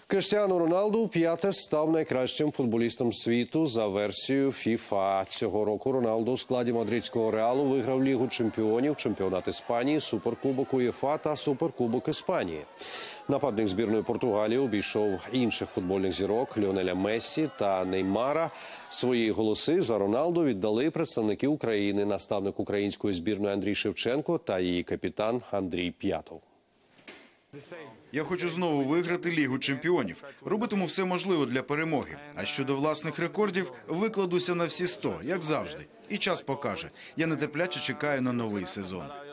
Кріштіану Роналду вп'яте став найкращим футболістом світу за версією FIFA. Цього року Роналду у складі мадридського Реалу виграв Лігу чемпіонів, чемпіонат Іспанії, Суперкубок УЄФА та Суперкубок Іспанії. Нападник збірної Португалії обійшов інших футбольних зірок Ліонеля Мессі та Неймара. Свої голоси за Роналду віддали представники України, наставник української збірної Андрій Шевченко та її капітан Андрій П'ятов. Я хочу знову виграти Лігу чемпіонів. Робитиму все можливе для перемоги. А щодо власних рекордів, викладуся на всі 100, як завжди. І час покаже. Я нетерпляче чекаю на новий сезон.